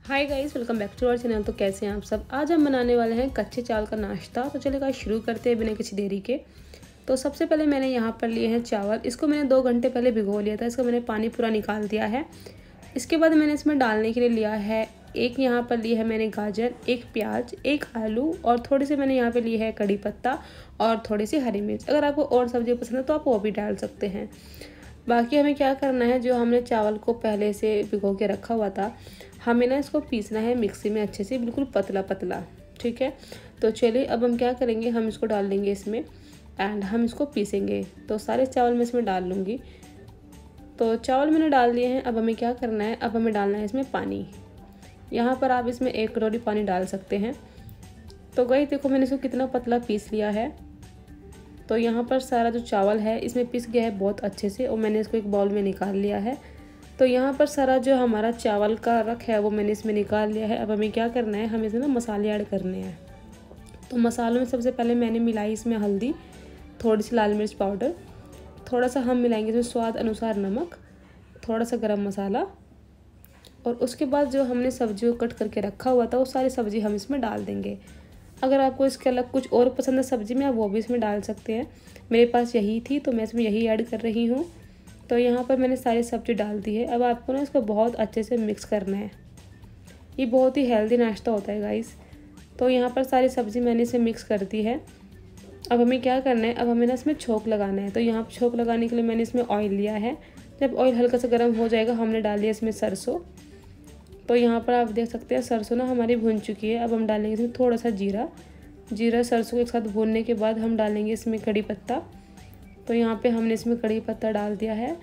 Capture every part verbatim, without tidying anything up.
Hi guys, welcome back to our channel. तो कैसे हैं आप सब। आज हम बनाने वाले हैं कच्चे चावल का नाश्ता। तो चलिए गाइस शुरू करते हैं बिना किसी देरी के। तो सबसे पहले मैंने यहाँ पर लिए हैं चावल। इसको मैंने दो घंटे पहले भिगो लिया था। इसका मैंने पानी पूरा निकाल दिया है। इसके बाद मैंने इसमें डालने के लिए लिया है एक यहाँ पर ली है मैंने गाजर, एक प्याज, एक आलू और थोड़ी सी मैंने यहाँ पे ली है कड़ी पत्ता और थोड़ी सी हरी मिर्च। अगर आपको और सब्जी पसंद है तो आप वो भी डाल सकते हैं। बाकी हमें क्या करना है, जो हमने चावल को पहले से भिगो के रखा हुआ था, हमें ना इसको पीसना है मिक्सी में अच्छे से, बिल्कुल पतला पतला। ठीक है, तो चलिए अब हम क्या करेंगे, हम इसको डाल देंगे इसमें एंड हम इसको पीसेंगे। तो सारे चावल मैं इसमें डाल लूँगी। तो चावल मैंने डाल दिए हैं। अब हमें क्या करना है, अब हमें डालना है इसमें पानी। यहाँ पर आप इसमें एक कटोरी पानी डाल सकते हैं। तो गई देखो मैंने इसको कितना पतला पीस लिया है। तो यहाँ पर सारा जो चावल है इसमें पिस गया है बहुत अच्छे से और मैंने इसको एक बाउल में निकाल लिया है। तो यहाँ पर सारा जो हमारा चावल का रख है वो मैंने इसमें निकाल लिया है। अब हमें क्या करना है, हमें इसमें ना मसाले ऐड करने हैं। तो मसालों में सबसे पहले मैंने मिलाई इसमें हल्दी, थोड़ी सी लाल मिर्च पाउडर, थोड़ा सा हम मिलाएंगे इसमें स्वाद अनुसार नमक, थोड़ा सा गरम मसाला और उसके बाद जो हमने सब्जी को कट करके रखा हुआ था वो सारी सब्ज़ी हम इसमें डाल देंगे। अगर आपको इसके अलग कुछ और पसंद है सब्ज़ी में, आप वो भी इसमें डाल सकते हैं। मेरे पास यही थी तो मैं इसमें यही ऐड कर रही हूँ। तो यहाँ पर मैंने सारी सब्ज़ी डाल दी है। अब आपको ना इसको बहुत अच्छे से मिक्स करना है। ये बहुत ही हेल्दी नाश्ता होता है गाइस। तो यहाँ पर सारी सब्ज़ी मैंने इसे मिक्स कर दी है। अब हमें क्या करना है, अब हमें ना इसमें छोंक लगाना है। तो यहाँ पर छोंक लगाने के लिए मैंने इसमें ऑयल लिया है। जब ऑयल हल्का सा गर्म हो जाएगा हमने डाल दिया इसमें सरसों। तो यहाँ पर आप देख सकते हैं सरसों ना हमारी भून चुकी है। अब हम डालेंगे इसमें थोड़ा सा जीरा जीरा सरसों के साथ भूनने के बाद हम डालेंगे इसमें कड़ी पत्ता। तो यहाँ पे हमने इसमें कड़ी पत्ता डाल दिया है।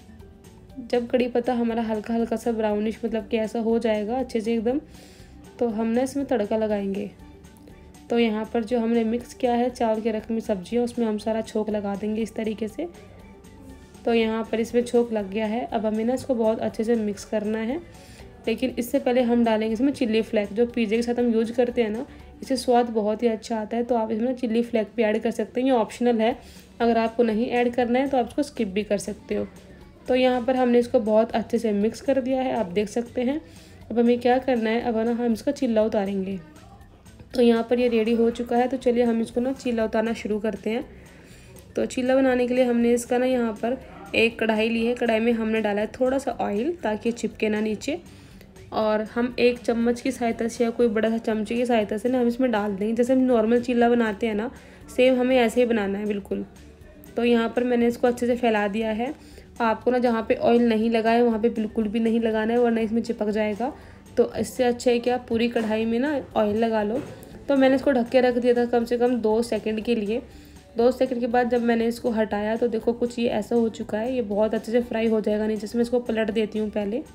जब कड़ी पत्ता हमारा हल्का हल्का सा ब्राउनिश मतलब कि ऐसा हो जाएगा अच्छे से एकदम, तो हम ना इसमें तड़का लगाएंगे। तो यहाँ पर जो हमने मिक्स किया है चावल के रकमी सब्जी है उसमें हम सारा छोंक लगा देंगे इस तरीके से। तो यहाँ पर इसमें छोंक लग गया है। अब हमें ना इसको बहुत अच्छे से मिक्स करना है। लेकिन इससे पहले हम डालेंगे इसमें चिल्ली फ्लेक्स, जो पिज़्ज़े के साथ हम यूज करते हैं ना, इससे स्वाद बहुत ही अच्छा आता है। तो आप इसमें चिल्ली फ्लेक्स भी ऐड कर सकते हैं, ये ऑप्शनल है। अगर आपको नहीं ऐड करना है तो आप इसको स्किप भी कर सकते हो। तो यहाँ पर हमने इसको बहुत अच्छे से मिक्स कर दिया है, आप देख सकते हैं। अब हमें क्या करना है, अब ना हम इसका चिल्ला उतारेंगे। तो यहाँ पर ये रेडी हो चुका है। तो चलिए हम इसको ना चिल्ला उतारना शुरू करते हैं। तो चिल्ला बनाने के लिए हमने इसका ना यहाँ पर एक कढ़ाई ली है। कढ़ाई में हमने डाला है थोड़ा सा ऑयल ताकि चिपके ना नीचे, और हम एक चम्मच की सहायता से या कोई बड़ा सा चमचे की सहायता से ना हम इसमें डाल देंगे। जैसे हम नॉर्मल चिल्ला बनाते हैं ना, सेम हमें ऐसे ही बनाना है बिल्कुल। तो यहाँ पर मैंने इसको अच्छे से फैला दिया है। आपको ना जहाँ पे ऑयल नहीं लगा है वहाँ पे बिल्कुल भी नहीं लगाना है, वरना इसमें चिपक जाएगा। तो इससे अच्छा है कि आप पूरी कढ़ाई में ना ऑयल लगा लो। तो मैंने इसको ढक के रख दिया था कम से कम दो सेकेंड के लिए। दो सेकंड के बाद जब मैंने इसको हटाया तो देखो कुछ ये ऐसा हो चुका है। ये बहुत अच्छे से फ्राई हो जाएगा नीचे से। मैं इसको पलट देती हूँ पहले।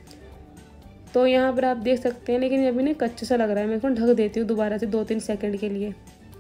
तो यहाँ पर आप देख सकते हैं, लेकिन अभी ना कच्चा सा लग रहा है। मैं इसको ढक देती हूँ दोबारा से दो तीन सेकंड के लिए।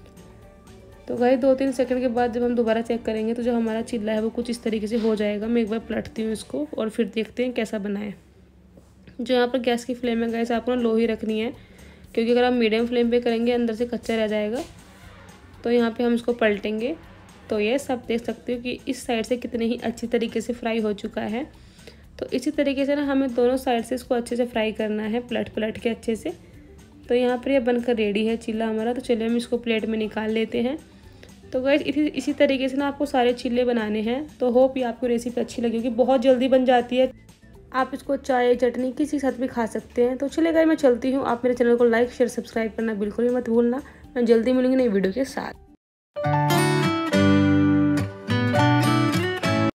तो गाइस दो तीन सेकंड के बाद जब हम दोबारा चेक करेंगे तो जो हमारा चिल्ला है वो कुछ इस तरीके से हो जाएगा। मैं एक बार पलटती हूँ इसको और फिर देखते हैं कैसा बना है। जो यहाँ पर गैस की फ्लेम है गाइस आपको ना लो ही रखनी है, क्योंकि अगर आप मीडियम फ्लेम पे करेंगे अंदर से कच्चा रह जाएगा। तो यहाँ पे हम इसको पलटेंगे। तो ये सब देख सकते हो कि इस साइड से कितने ही अच्छी तरीके से फ्राई हो चुका है। तो इसी तरीके से ना हमें दोनों साइड से इसको अच्छे से फ्राई करना है, पलट पलट के अच्छे से। तो यहाँ पर ये बनकर रेडी है चिल्ला हमारा। तो चलिए हम इसको प्लेट में निकाल लेते हैं। तो गाइस इसी इसी तरीके से ना आपको सारे चिल्ले बनाने हैं। तो होप ये आपको रेसिपी अच्छी लगी होगी। बहुत जल्दी बन जाती है। आप इसको चाय चटनी किसी के साथ भी खा सकते हैं। तो चलिए गाइस मैं चलती हूँ। आप मेरे चैनल को लाइक शेयर सब्सक्राइब करना बिल्कुल भी मत भूलना। मैं जल्दी मिलूंगी नई वीडियो के साथ।